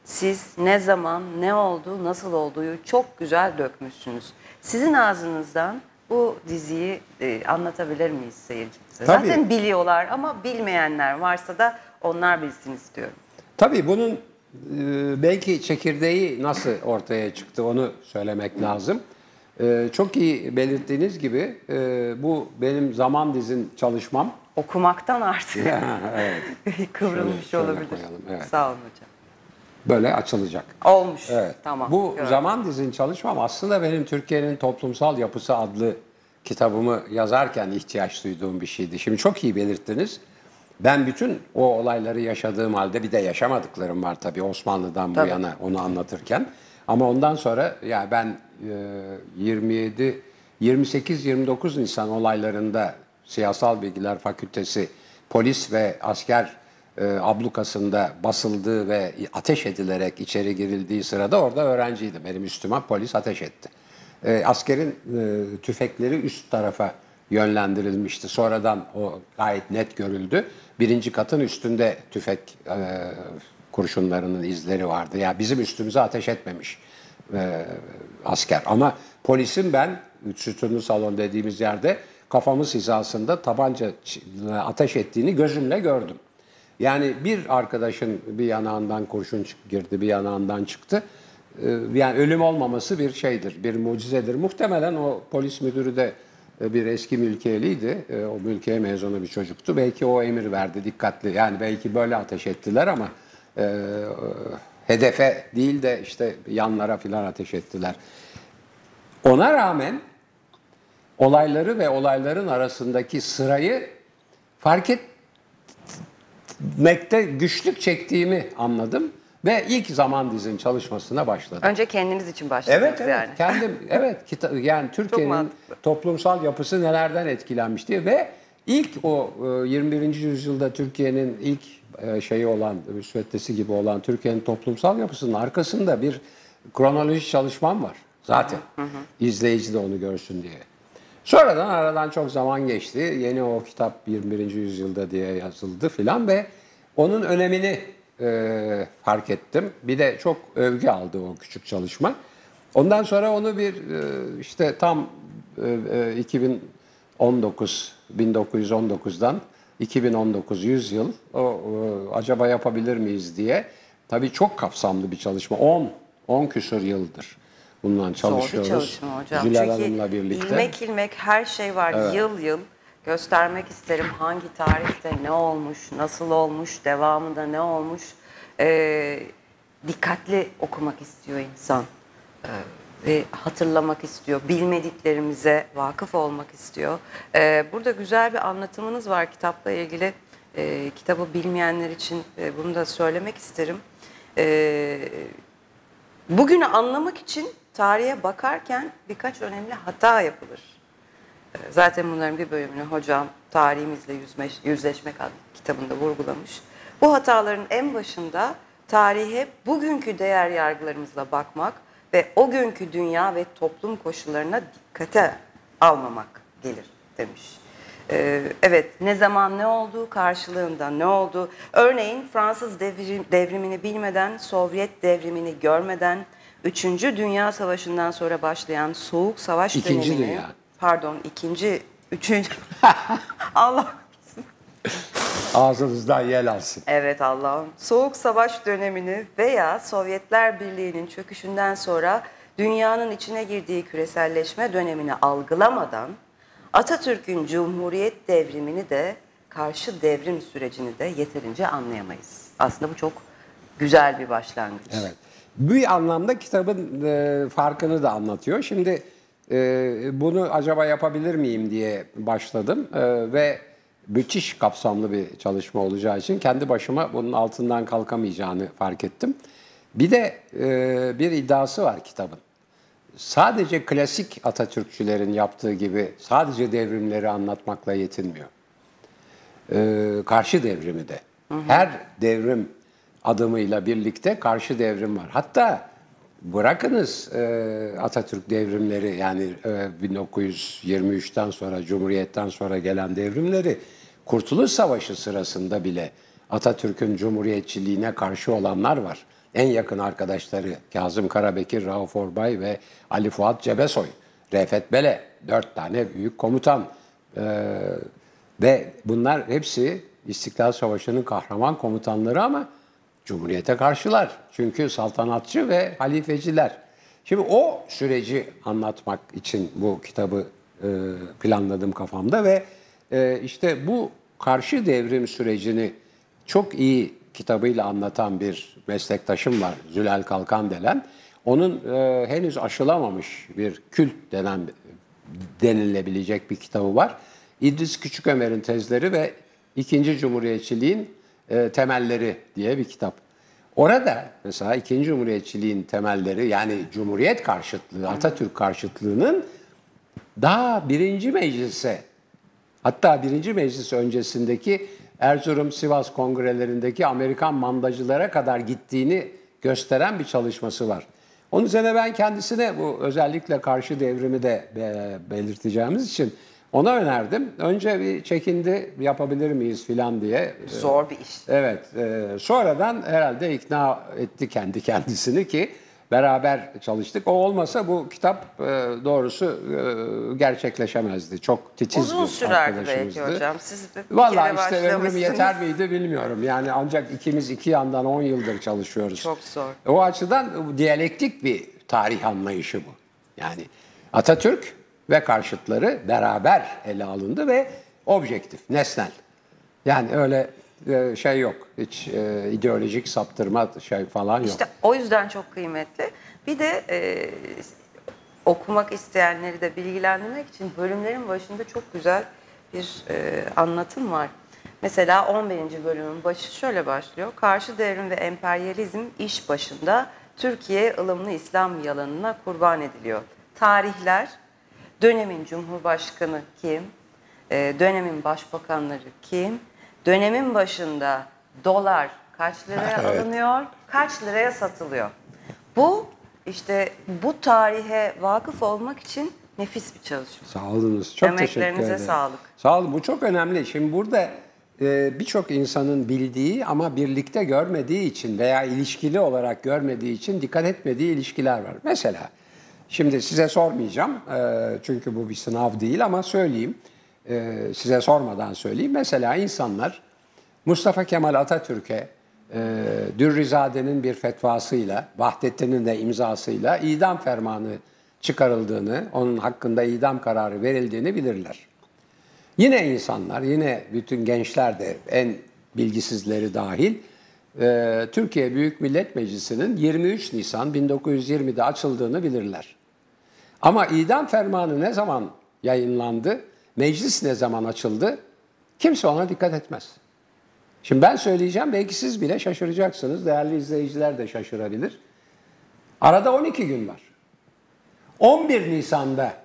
[SPEAKER 2] siz ne zaman, ne oldu, nasıl olduğu çok güzel dökmüşsünüz. Sizin ağzınızdan bu diziyi e, anlatabilir miyiz seyircimize?
[SPEAKER 4] Tabii.
[SPEAKER 2] Zaten biliyorlar ama bilmeyenler varsa da onlar bilsin istiyorum.
[SPEAKER 4] Tabii bunun e, belki çekirdeği nasıl ortaya çıktı onu söylemek lazım. E, çok iyi belirttiğiniz gibi e, bu benim zaman dizin çalışmam.
[SPEAKER 2] Okumaktan artık
[SPEAKER 4] Evet.
[SPEAKER 2] kıvrılmış
[SPEAKER 4] Şöyle- şöyle
[SPEAKER 2] olabilir.
[SPEAKER 4] koyalım, evet.
[SPEAKER 2] Sağ olun hocam.
[SPEAKER 4] Böyle açılacak.
[SPEAKER 2] Olmuş.
[SPEAKER 4] Evet.
[SPEAKER 2] Tamam.
[SPEAKER 4] Bu
[SPEAKER 2] gördüm.
[SPEAKER 4] zaman dizin çalışmam aslında benim Türkiye'nin Toplumsal Yapısı adlı kitabımı yazarken ihtiyaç duyduğum bir şeydi. Şimdi çok iyi belirttiniz. Ben bütün o olayları yaşadığım halde bir de yaşamadıklarım var tabii Osmanlı'dan bu
[SPEAKER 2] Tabii.
[SPEAKER 4] yana onu anlatırken. Ama ondan sonra ya ben yirmi yedi yirmi sekiz yirmi dokuz Nisan olaylarında Siyasal Bilgiler Fakültesi polis ve asker e, ablukasında basıldığı ve ateş edilerek içeri girildiği sırada orada öğrenciydim. Benim üstüme polis ateş etti. E, askerin e, tüfekleri üst tarafa yönlendirilmişti. Sonradan o gayet net görüldü. Birinci katın üstünde tüfek e, kurşunlarının izleri vardı. Yani bizim üstümüze ateş etmemiş e, asker. Ama polisin ben sütunlu salon dediğimiz yerde kafamız hizasında tabanca ateş ettiğini gözümle gördüm. Yani bir arkadaşın bir yanağından kurşun girdi, bir yanağından çıktı. Ee, Yani ölüm olmaması bir şeydir, bir mucizedir. Muhtemelen o polis müdürü de bir eski mülkiyeliydi. Ee, O mülkiye mezunu bir çocuktu. Belki o emir verdi, dikkatli. Yani belki böyle ateş ettiler ama e, hedefe değil de işte yanlara filan ateş ettiler. Ona rağmen olayları ve olayların arasındaki sırayı fark etmekte güçlük çektiğimi anladım ve ilk zaman dizin çalışmasına başladım.
[SPEAKER 2] Önce kendiniz için başladınız
[SPEAKER 4] Evet evet
[SPEAKER 2] yani.
[SPEAKER 4] kendim evet kita- yani Türkiye'nin
[SPEAKER 2] mantıklı.
[SPEAKER 4] toplumsal yapısı nelerden etkilenmiş diye ve ilk o e, yirmi birinci yüzyılda Türkiye'nin ilk e, şeyi olan müsveddesi gibi olan Türkiye'nin toplumsal yapısının arkasında bir kronoloji çalışmam var zaten. İzleyici de onu görsün diye. Sonradan aradan çok zaman geçti. Yeni o kitap yirmi birinci yüzyılda diye yazıldı filan ve onun önemini e, fark ettim. Bir de çok övgü aldı o küçük çalışma. Ondan sonra onu bir e, işte tam e, e, iki bin on dokuz bin dokuz yüz on dokuzdan iki bin on dokuz yüz yıl o, o, acaba yapabilir miyiz diye. Tabii çok kapsamlı bir çalışma. on on küsur yıldır bundan çalışıyoruz.
[SPEAKER 2] Zor bir çalışma hocam.
[SPEAKER 4] Zülal
[SPEAKER 2] Çünkü
[SPEAKER 4] Hanım'la birlikte.
[SPEAKER 2] ilmek ilmek her şey var.
[SPEAKER 4] Evet.
[SPEAKER 2] Yıl yıl göstermek isterim hangi tarihte ne olmuş, nasıl olmuş, devamında ne olmuş. Ee, dikkatli okumak istiyor insan. Ee, ve hatırlamak istiyor. Bilmediklerimize vakıf olmak istiyor. Ee, burada güzel bir anlatımınız var kitapla ilgili. Ee, kitabı bilmeyenler için e, bunu da söylemek isterim. Ee, bugünü anlamak için tarihe bakarken birkaç önemli hata yapılır. Ee, Zaten bunların bir bölümünü hocam Tarihimizle Yüzme- Yüzleşmek adlı kitabında vurgulamış. Bu hataların en başında tarihe bugünkü değer yargılarımızla bakmak ve o günkü dünya ve toplum koşullarına dikkate almamak gelir demiş. Ee, evet, ne zaman ne oldu, karşılığında ne oldu? Örneğin Fransız devrim, devrimini bilmeden, Sovyet devrimini görmeden, Üçüncü Dünya Savaşı'ndan sonra başlayan Soğuk Savaş
[SPEAKER 4] İkinci
[SPEAKER 2] dönemini...
[SPEAKER 4] Dünya.
[SPEAKER 2] Pardon, ikinci, üçüncü... Allah...
[SPEAKER 4] Ağzınızdan yel alsın.
[SPEAKER 2] Evet Allah'ım. Soğuk Savaş dönemini veya Sovyetler Birliği'nin çöküşünden sonra dünyanın içine girdiği küreselleşme dönemini algılamadan Atatürk'ün Cumhuriyet devrimini de karşı devrim sürecini de yeterince anlayamayız. Aslında bu çok güzel bir başlangıç.
[SPEAKER 4] Evet. Bir anlamda kitabın e, farkını da anlatıyor. Şimdi e, bunu acaba yapabilir miyim diye başladım e, ve müthiş kapsamlı bir çalışma olacağı için kendi başıma bunun altından kalkamayacağını fark ettim. Bir de e, bir iddiası var kitabın. Sadece klasik Atatürkçülerin yaptığı gibi sadece devrimleri anlatmakla yetinmiyor. Ee, karşı devrimi de. Hı hı. Her devrim adımıyla birlikte karşı devrim var. Hatta bırakınız e, Atatürk devrimleri yani e, bin dokuz yüz yirmi üçten sonra Cumhuriyet'ten sonra gelen devrimleri Kurtuluş Savaşı sırasında bile Atatürk'ün cumhuriyetçiliğine karşı olanlar var. en yakın arkadaşları Kazım Karabekir, Rauf Orbay ve Ali Fuat Cebesoy, Refet Bele, dört tane büyük komutan ee, ve bunlar hepsi İstiklal Savaşı'nın kahraman komutanları ama Cumhuriyete karşılar. Çünkü saltanatçı ve halifeciler. Şimdi o süreci anlatmak için bu kitabı e, planladım kafamda ve e, işte bu karşı devrim sürecini çok iyi kitabıyla anlatan bir meslektaşım var, Zülal Kalkandelen. Onun e, henüz aşılamamış bir kült denen denilebilecek bir kitabı var. İdris Küçükömer'in tezleri ve İkinci Cumhuriyetçiliğin e, temelleri diye bir kitap. Orada mesela ikinci Cumhuriyetçiliğin temelleri, yani Cumhuriyet karşıtlığı, Atatürk karşıtlığının daha birinci meclise, hatta birinci meclis öncesindeki Erzurum, Sivas kongrelerindeki Amerikan mandacılara kadar gittiğini gösteren bir çalışması var. Onun üzerine ben kendisine bu özellikle karşı devrimi de belirteceğimiz için ona önerdim. Önce bir çekindi, yapabilir miyiz filan diye.
[SPEAKER 2] Zor bir iş.
[SPEAKER 4] Evet. E, sonradan herhalde ikna etti kendi kendisini ki beraber çalıştık. O olmasa bu kitap e, doğrusu e, gerçekleşemezdi. Çok titiz
[SPEAKER 2] Uzun
[SPEAKER 4] bir
[SPEAKER 2] sürerdi
[SPEAKER 4] arkadaşımızdı.
[SPEAKER 2] belki hocam. Siz bir
[SPEAKER 4] Vallahi
[SPEAKER 2] kere
[SPEAKER 4] işte ömrüm yeter
[SPEAKER 2] başlamışsınız.
[SPEAKER 4] miydi bilmiyorum. Yani ancak ikimiz iki yandan on yıldır çalışıyoruz.
[SPEAKER 2] Çok zor.
[SPEAKER 4] O açıdan diyalektik bir tarih anlayışı bu. Yani Atatürk ve karşıtları beraber ele alındı ve objektif, nesnel. Yani öyle e, şey yok. Hiç e, ideolojik saptırma şey falan yok.
[SPEAKER 2] İşte o yüzden çok kıymetli. Bir de e, okumak isteyenleri de bilgilendirmek için bölümlerin başında çok güzel bir e, anlatım var. Mesela on birinci bölümün başı şöyle başlıyor. Karşı devrim ve emperyalizm iş başında, Türkiye ılımlı İslam yalanına kurban ediliyor. Tarihler, dönemin Cumhurbaşkanı kim, e, dönemin başbakanları kim, dönemin başında dolar kaç liraya
[SPEAKER 4] Evet.
[SPEAKER 2] alınıyor, kaç liraya satılıyor. Bu işte bu tarihe vakıf olmak için nefis bir çalışma.
[SPEAKER 4] Sağ olunuz. Çok teşekkür ederim.
[SPEAKER 2] Emeklerinize sağlık.
[SPEAKER 4] Sağ olun. Bu çok önemli. Şimdi burada e, birçok insanın bildiği ama birlikte görmediği için veya ilişkili olarak görmediği için dikkat etmediği ilişkiler var. Mesela şimdi size sormayacağım e, çünkü bu bir sınav değil ama söyleyeyim. E, size sormadan söyleyeyim. Mesela insanlar Mustafa Kemal Atatürk'e e, Dürrizade'nin bir fetvasıyla, Vahdettin'in de imzasıyla idam fermanı çıkarıldığını, onun hakkında idam kararı verildiğini bilirler. Yine insanlar, yine bütün gençler de en bilgisizleri dahil, e, Türkiye Büyük Millet Meclisi'nin yirmi üç Nisan bin dokuz yüz yirmide açıldığını bilirler. Ama idam fermanı ne zaman yayınlandı, meclis ne zaman açıldı, kimse ona dikkat etmez. Şimdi ben söyleyeceğim, belki siz bile şaşıracaksınız, değerli izleyiciler de şaşırabilir. Arada on iki gün var. on bir Nisan'da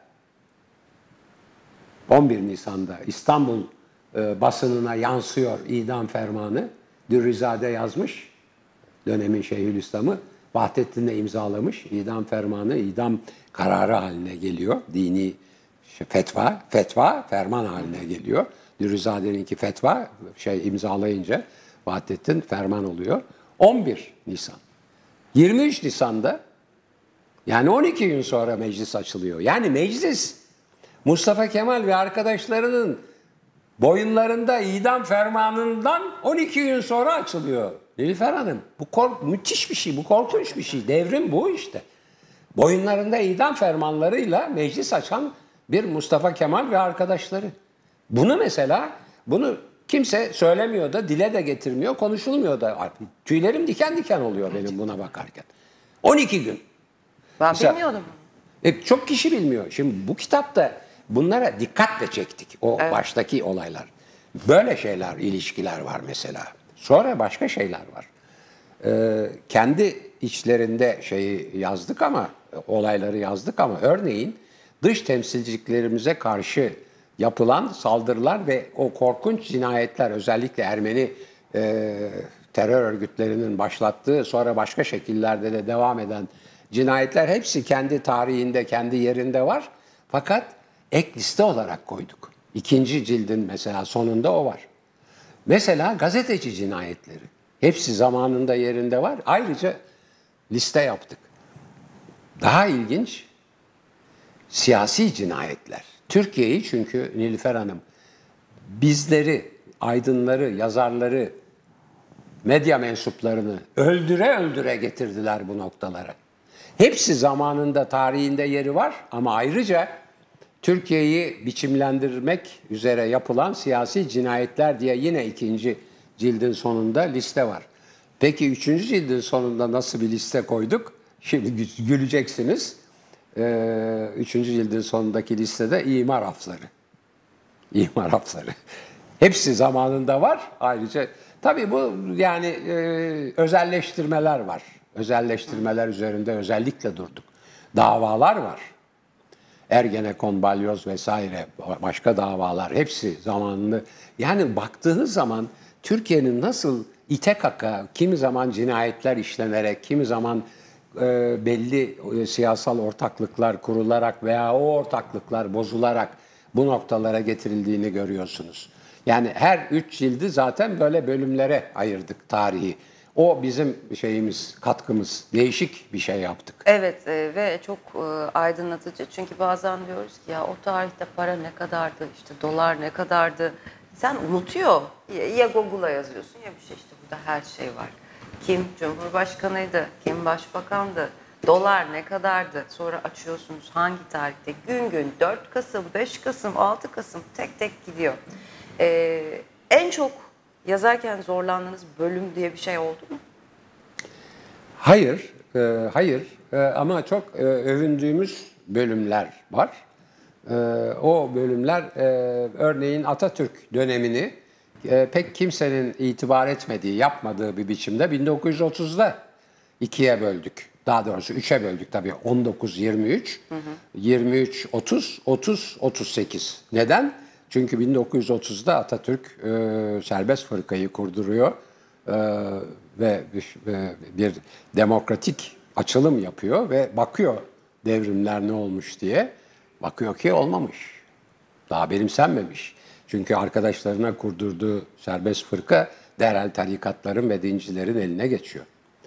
[SPEAKER 4] on bir Nisan'da İstanbul e, basınına yansıyor idam fermanı. Dürrizade yazmış, dönemin Şeyhülislam'ı. Vahdettin'le imzalamış. İdam fermanı, idam kararı haline geliyor. Dini fetva, fetva ferman haline geliyor. Dürrizade'ninki fetva şey imzalayınca Vahdettin ferman oluyor. on bir Nisan. yirmi üç Nisan'da, yani on iki gün sonra meclis açılıyor. Yani meclis Mustafa Kemal ve arkadaşlarının boyunlarında idam fermanından on iki gün sonra açılıyor. Nilüfer Hanım, bu kork müthiş bir şey, bu korkunç bir şey. Devrim bu işte. Boyunlarında idam fermanlarıyla meclis açan bir Mustafa Kemal ve arkadaşları. Bunu mesela, bunu kimse söylemiyor da, dile de getirmiyor, konuşulmuyor da. Tüylerim diken diken oluyor benim buna bakarken. on iki gün.
[SPEAKER 2] Ben
[SPEAKER 4] Mesela,
[SPEAKER 2] bilmiyordum.
[SPEAKER 4] E, çok kişi bilmiyor. Şimdi bu kitapta bunlara dikkatle çektik. O
[SPEAKER 2] Evet.
[SPEAKER 4] baştaki olaylar. Böyle şeyler, ilişkiler var mesela. Sonra başka şeyler var. Ee, kendi içlerinde şeyi yazdık ama, olayları yazdık ama örneğin dış temsilciliklerimize karşı yapılan saldırılar ve o korkunç cinayetler, özellikle Ermeni e, terör örgütlerinin başlattığı, sonra başka şekillerde de devam eden cinayetler hepsi kendi tarihinde, kendi yerinde var. Fakat ek liste olarak koyduk. İkinci cildin mesela sonunda o var. Mesela gazeteci cinayetleri. Hepsi zamanında yerinde var. Ayrıca liste yaptık. Daha ilginç siyasi cinayetler. Türkiye'yi çünkü Nilüfer Hanım bizleri, aydınları, yazarları, medya mensuplarını öldüre öldüre getirdiler bu noktalara. Hepsi zamanında, tarihinde yeri var ama ayrıca Türkiye'yi biçimlendirmek üzere yapılan siyasi cinayetler diye yine ikinci cildin sonunda liste var. Peki üçüncü cildin sonunda nasıl bir liste koyduk? Şimdi güleceksiniz. Ee, üçüncü cildin sonundaki listede imar hafları. İmar hafları. Hepsi zamanında var. Ayrıca tabii bu yani e, özelleştirmeler var. Özelleştirmeler üzerinde özellikle durduk. Davalar var. Ergenekon, Balyoz vesaire başka davalar hepsi zamanını. Yani baktığınız zaman Türkiye'nin nasıl ite kaka kimi zaman cinayetler işlenerek kimi zaman e, belli e, siyasal ortaklıklar kurularak veya o ortaklıklar bozularak bu noktalara getirildiğini görüyorsunuz. Yani her üç cildi zaten böyle bölümlere ayırdık tarihi. O bizim şeyimiz, katkımız. Değişik bir şey yaptık.
[SPEAKER 2] Evet e, ve çok e, aydınlatıcı. Çünkü bazen diyoruz ki ya o tarihte para ne kadardı, işte dolar ne kadardı. Sen unutuyor. Ya, ya Google'a yazıyorsun ya bir şey, işte burada her şey var. Kim Cumhurbaşkanıydı, kim Başbakandı, dolar ne kadardı. Sonra açıyorsunuz hangi tarihte, gün gün dört Kasım, beş Kasım, altı Kasım tek tek gidiyor. Ee, en çok yazarken zorlandığınız bölüm diye bir şey oldu mu?
[SPEAKER 4] Hayır, e, hayır e, ama çok e, övündüğümüz bölümler var. E, o bölümler e, örneğin Atatürk dönemini e, pek kimsenin itibar etmediği, yapmadığı bir biçimde bin dokuz yüz otuzda ikiye böldük. Daha doğrusu üçe böldük tabii. on dokuz yirmi üç, hı hı. yirmi üç otuz, otuz otuz sekiz. Neden? Çünkü bin dokuz yüz otuzda Atatürk e, serbest fırkayı kurduruyor e, ve bir, e, bir demokratik açılım yapıyor ve bakıyor devrimler ne olmuş diye. Bakıyor ki olmamış. Daha benimsenmemiş. Çünkü arkadaşlarına kurdurduğu serbest fırka derhal tarikatların ve dincilerin eline geçiyor.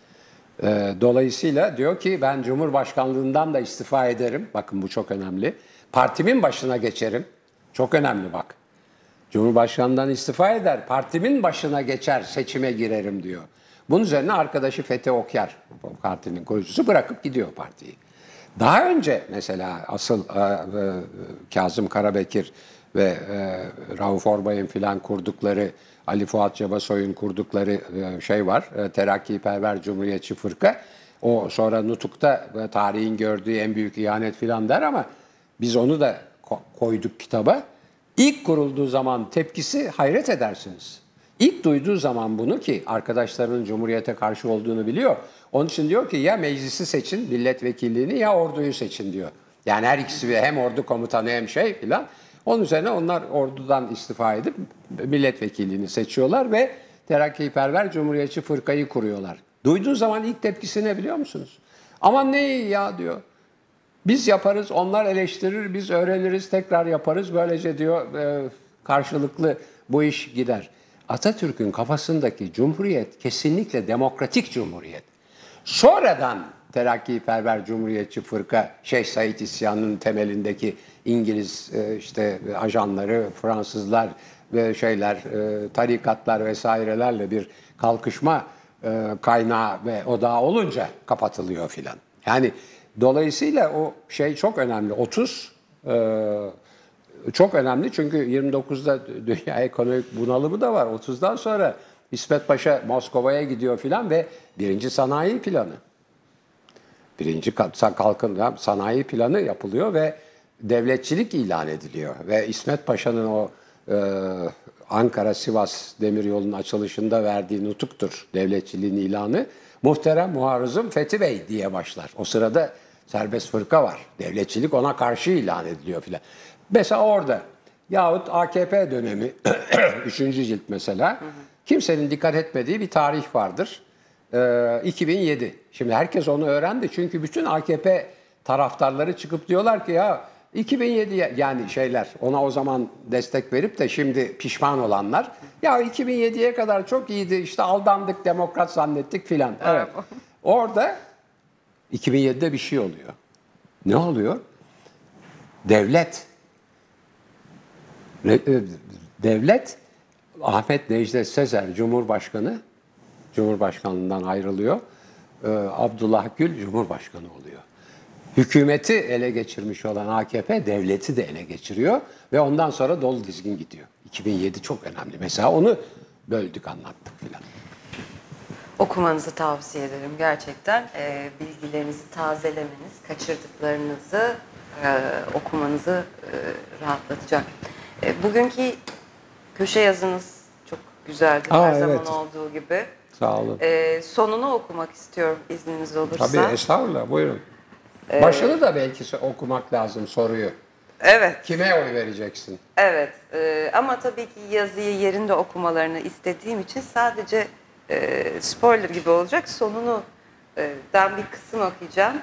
[SPEAKER 4] E, dolayısıyla diyor ki ben Cumhurbaşkanlığından da istifa ederim. Bakın bu çok önemli. Partimin başına geçerim. Çok önemli bak. Cumhurbaşkanından istifa eder, partimin başına geçer, seçime girerim diyor. Bunun üzerine arkadaşı Fethi Okyar, partinin kurucusu, bırakıp gidiyor partiyi. Daha önce mesela asıl e, e, Kazım Karabekir ve e, Rauf Orbay'ın filan kurdukları, Ali Fuat Cebasoy'un kurdukları e, şey var, e, Terakkiperver Cumhuriyetçi Fırka. O sonra Nutuk'ta e, tarihin gördüğü en büyük ihanet filan der ama biz onu da koyduk kitaba. İlk kurulduğu zaman tepkisi hayret edersiniz. İlk duyduğu zaman bunu ki arkadaşlarının Cumhuriyet'e karşı olduğunu biliyor. Onun için diyor ki ya meclisi seçin, milletvekilliğini ya orduyu seçin diyor. Yani her ikisi hem ordu komutanı hem şey filan. Onun üzerine onlar ordudan istifa edip milletvekilliğini seçiyorlar ve Terakkiperver Cumhuriyetçi Fırkayı kuruyorlar. Duyduğu zaman ilk tepkisi ne biliyor musunuz? Aman ne iyi ya diyor. Biz yaparız, onlar eleştirir, biz öğreniriz, tekrar yaparız. Böylece diyor e, karşılıklı bu iş gider. Atatürk'ün kafasındaki cumhuriyet kesinlikle demokratik cumhuriyet. Sonradan Terakkiperver Cumhuriyetçi Fırka, Şeyh Said isyanının temelindeki İngiliz e, işte ajanları, Fransızlar ve şeyler, e, tarikatlar vesairelerle bir kalkışma e, kaynağı ve odağı olunca kapatılıyor filan. Yani dolayısıyla o şey çok önemli. otuz e, çok önemli çünkü yirmi dokuzda dünya ekonomik bunalımı da var. otuzdan sonra İsmet Paşa Moskova'ya gidiyor filan ve birinci sanayi planı. Birinci kalkınma sanayi planı yapılıyor ve devletçilik ilan ediliyor. Ve İsmet Paşa'nın o e, Ankara-Sivas demiryolunun açılışında verdiği nutuktur devletçiliğin ilanı. Muhterem Muharrızım Fethi Bey diye başlar. O sırada serbest fırka var. Devletçilik ona karşı ilan ediliyor filan. Mesela orada yahut A K P dönemi üçüncü cilt mesela kimsenin dikkat etmediği bir tarih vardır. Ee, iki bin yedi. Şimdi herkes onu öğrendi çünkü bütün A K P taraftarları çıkıp diyorlar ki ya iki bin yedi yani şeyler ona o zaman destek verip de şimdi pişman olanlar ya iki bin yediye kadar çok iyiydi işte aldandık demokrat zannettik filan. Evet. Orada iki bin yedide bir şey oluyor. Ne oluyor? Devlet devlet Ahmet Necdet Sezer Cumhurbaşkanı Cumhurbaşkanlığından ayrılıyor. Ee, Abdullah Gül Cumhurbaşkanı oluyor. Hükümeti ele geçirmiş olan A K P devleti de ele geçiriyor ve ondan sonra dolu dizgin gidiyor. iki bin yedi çok önemli. Mesela onu böldük, anlattık filan.
[SPEAKER 2] Okumanızı tavsiye ederim gerçekten. E, bilgilerinizi tazelemeniz, kaçırdıklarınızı e, okumanızı e, rahatlatacak. E, bugünkü köşe yazınız çok güzeldi,
[SPEAKER 4] Aa,
[SPEAKER 2] her
[SPEAKER 4] evet.
[SPEAKER 2] zaman olduğu gibi.
[SPEAKER 4] Sağ olun.
[SPEAKER 2] E, sonunu okumak istiyorum izniniz olursa.
[SPEAKER 4] Tabii, estağfurullah, buyurun. Başını da belki okumak lazım, soruyu.
[SPEAKER 2] Evet.
[SPEAKER 4] Kime oy vereceksin?
[SPEAKER 2] Evet. E, ama tabii ki yazıyı yerinde okumalarını istediğim için sadece e, spoiler gibi olacak. Sonunu e, den bir kısım okuyacağım.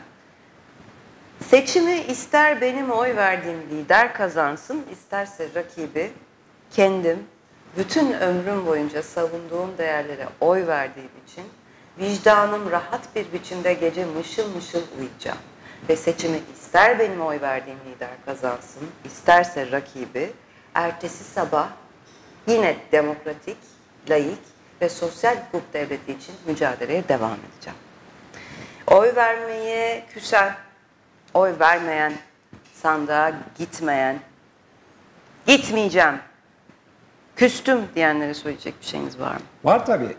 [SPEAKER 2] Seçimi ister benim oy verdiğim lider kazansın, isterse rakibi, kendim bütün ömrüm boyunca savunduğum değerlere oy verdiğim için vicdanım rahat bir biçimde gece mışıl mışıl uyuyacağım. Ve seçimi ister benim oy verdiğim lider kazansın, isterse rakibi, ertesi sabah yine demokratik, laik ve sosyal hukuk devleti için mücadeleye devam edeceğim. Oy vermeye küsen, oy vermeyen, sandığa gitmeyen, gitmeyeceğim, küstüm diyenlere söyleyecek bir şeyiniz var mı?
[SPEAKER 4] Var tabii.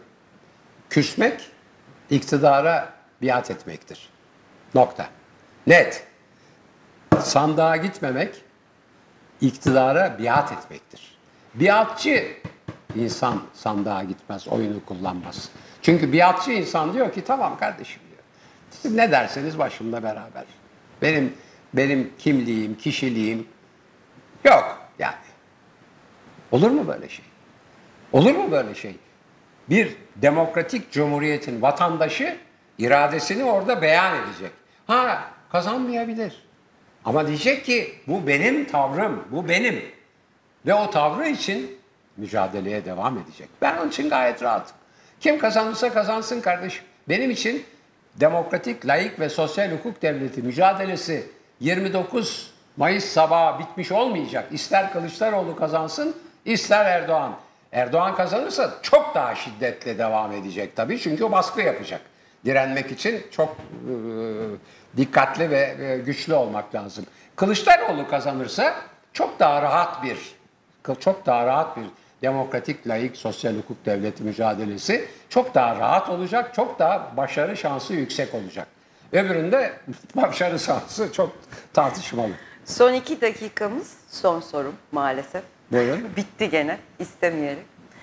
[SPEAKER 4] Küsmek, iktidara biat etmektir. Nokta. Net. Sandığa gitmemek, iktidara biat etmektir. Biatçı insan sandığa gitmez, oyunu kullanmaz. Çünkü biatçı insan diyor ki tamam kardeşim diyor. Siz ne derseniz başımla beraber. Benim benim kimliğim, kişiliğim yok yani. Olur mu böyle şey? Olur mu böyle şey? Bir demokratik cumhuriyetin vatandaşı iradesini orada beyan edecek. Ha, kazanmayabilir. Ama diyecek ki bu benim tavrım, bu benim. Ve o tavrı için mücadeleye devam edecek. Ben onun için gayet rahatım. Kim kazanırsa kazansın kardeşim. Benim için demokratik, laik ve sosyal hukuk devleti mücadelesi yirmi dokuz Mayıs sabahı bitmiş olmayacak. İster Kılıçdaroğlu kazansın, ister Erdoğan. Erdoğan kazanırsa çok daha şiddetle devam edecek tabii. Çünkü o baskı yapacak. Direnmek için çok e, dikkatli ve e, güçlü olmak lazım. Kılıçdaroğlu kazanırsa çok daha rahat bir, çok daha rahat bir demokratik, laik, sosyal hukuk devleti mücadelesi çok daha rahat olacak, çok daha başarı şansı yüksek olacak. Öbüründe başarı şansı çok tartışmalı.
[SPEAKER 2] Son iki dakikamız, son sorum maalesef.
[SPEAKER 4] Buyurun.
[SPEAKER 2] Bitti gene, istemeyerek.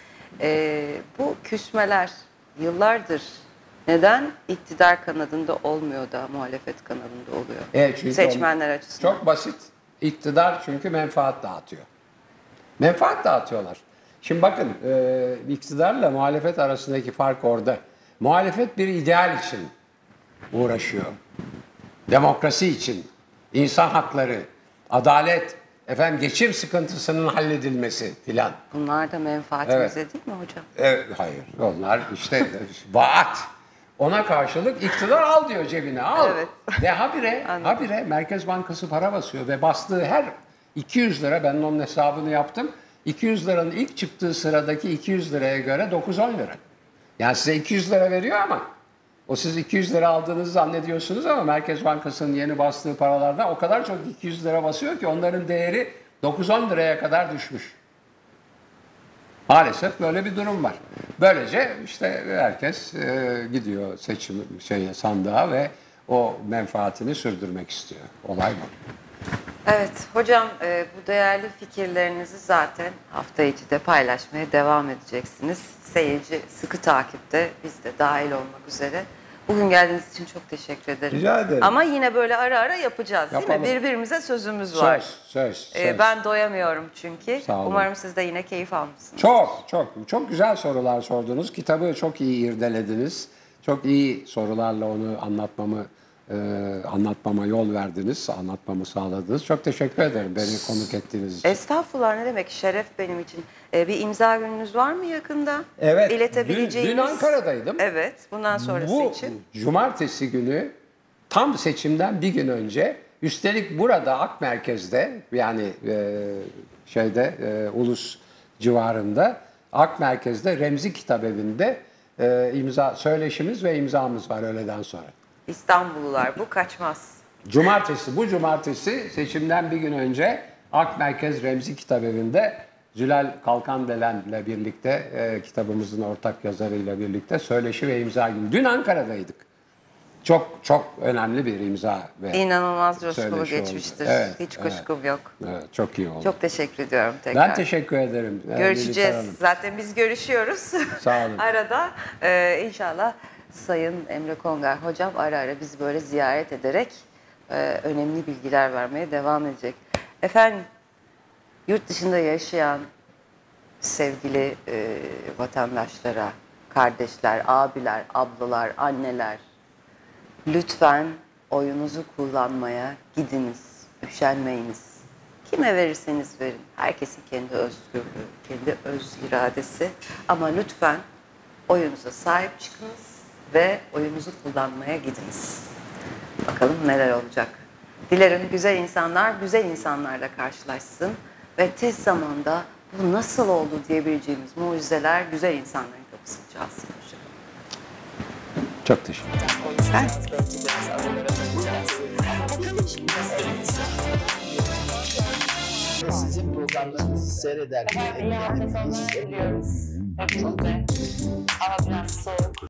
[SPEAKER 2] Ee, bu küsmeler yıllardır neden iktidar kanadında olmuyor da muhalefet kanadında oluyor?
[SPEAKER 4] Evet, çünkü
[SPEAKER 2] Seçmenler
[SPEAKER 4] on,
[SPEAKER 2] açısından.
[SPEAKER 4] Çok basit. İktidar çünkü menfaat dağıtıyor. Menfaat dağıtıyorlar. Şimdi bakın, e, iktidarla muhalefet arasındaki fark orada. Muhalefet bir ideal için uğraşıyor. Demokrasi için, insan hakları, adalet, efendim geçim sıkıntısının halledilmesi filan.
[SPEAKER 2] Bunlar da menfaatimize
[SPEAKER 4] Evet.
[SPEAKER 2] değil mi hocam?
[SPEAKER 4] Evet, hayır. Onlar işte vaat. Ona karşılık iktidar al diyor cebine, al.
[SPEAKER 2] Evet.
[SPEAKER 4] Ve habire,
[SPEAKER 2] Anladım.
[SPEAKER 4] habire Merkez Bankası para basıyor ve bastığı her iki yüz lira, ben onun hesabını yaptım. iki yüz liranın ilk çıktığı sıradaki iki yüz liraya göre dokuz on lira. Yani size iki yüz lira veriyor ama o siz iki yüz lira aldığınızı zannediyorsunuz ama Merkez Bankası'nın yeni bastığı paralardan o kadar çok iki yüz lira basıyor ki onların değeri dokuz on liraya kadar düşmüş. Maalesef böyle bir durum var. Böylece işte herkes e, gidiyor seçim şeye, sandığa ve o menfaatini sürdürmek istiyor. Olay bu.
[SPEAKER 2] Evet hocam, e, bu değerli fikirlerinizi zaten hafta içi de paylaşmaya devam edeceksiniz. Seyirci sıkı takipte, biz de dahil olmak üzere. Bugün geldiğiniz için çok teşekkür ederim.
[SPEAKER 4] Rica ederim.
[SPEAKER 2] Ama yine böyle ara ara yapacağız değil
[SPEAKER 4] Yapalım.
[SPEAKER 2] mi? Birbirimize sözümüz var.
[SPEAKER 4] Söz, söz, söz.
[SPEAKER 2] E, ben doyamıyorum çünkü.
[SPEAKER 4] Sağ olun.
[SPEAKER 2] Umarım siz de yine keyif almışsınız.
[SPEAKER 4] Çok, çok, çok güzel sorular sordunuz. Kitabı çok iyi irdelediniz. Çok iyi sorularla onu anlatmamı e, anlatmama yol verdiniz, anlatmamı sağladınız. Çok teşekkür ederim beni konuk ettiğiniz için.
[SPEAKER 2] Estağfurullah, ne demek, şeref benim için. E, bir imza gününüz var mı yakında?
[SPEAKER 4] Evet,
[SPEAKER 2] İletebileceğiniz.
[SPEAKER 4] dün, dün Ankara'daydım.
[SPEAKER 2] Evet, bundan sonrası
[SPEAKER 4] Bu
[SPEAKER 2] için.
[SPEAKER 4] cumartesi günü tam seçimden bir gün önce, üstelik burada Ak Merkez'de, yani e, şeyde e, Ulus civarında Ak Merkez'de Remzi Kitabevi'nde e, imza söyleşimiz ve imzamız var öğleden sonra.
[SPEAKER 2] İstanbullular bu kaçmaz.
[SPEAKER 4] Cumartesi, bu cumartesi seçimden bir gün önce Ak Merkez Remzi Kitabevi'nde Zülal Kalkandelen'le birlikte, e, kitabımızın ortak yazarıyla birlikte söyleşi ve imza günü. Dün Ankara'daydık. Çok çok önemli bir imza ve
[SPEAKER 2] İnanılmaz coşkulu
[SPEAKER 4] söyleşi oldu.
[SPEAKER 2] geçmiştir.
[SPEAKER 4] Evet,
[SPEAKER 2] Hiç
[SPEAKER 4] evet.
[SPEAKER 2] kuşkum yok.
[SPEAKER 4] Evet, çok iyi oldu.
[SPEAKER 2] Çok teşekkür ediyorum tekrar.
[SPEAKER 4] Ben teşekkür ederim. e, Nilüfer
[SPEAKER 2] Görüşeceğiz.
[SPEAKER 4] Hanım.
[SPEAKER 2] Zaten biz görüşüyoruz.
[SPEAKER 4] Sağ olun.
[SPEAKER 2] Arada ee, inşallah Sayın Emre Kongar hocam ara ara bizi böyle ziyaret ederek e, önemli bilgiler vermeye devam edecek. Efendim, yurt dışında yaşayan sevgili e, vatandaşlara, kardeşler, abiler, ablalar, anneler, lütfen oyunuzu kullanmaya gidiniz, üşenmeyiniz. Kime verirseniz verin. Herkesin kendi özgürlüğü, kendi öz iradesi. Ama lütfen oyunuza sahip çıkınız ve oyunuzu kullanmaya gidiniz. Bakalım neler olacak. Dilerim güzel insanlar, güzel insanlarla karşılaşsın ve tez zamanda bu nasıl oldu diyebileceğimiz mucizeler güzel insanların kapısını çalsın.
[SPEAKER 4] Çok teşekkür ederim.
[SPEAKER 1] Sizin programlarınızı seyrederken
[SPEAKER 5] Efendim iyi hafta sonları diliyoruz hepinize. Hava biraz soğuk.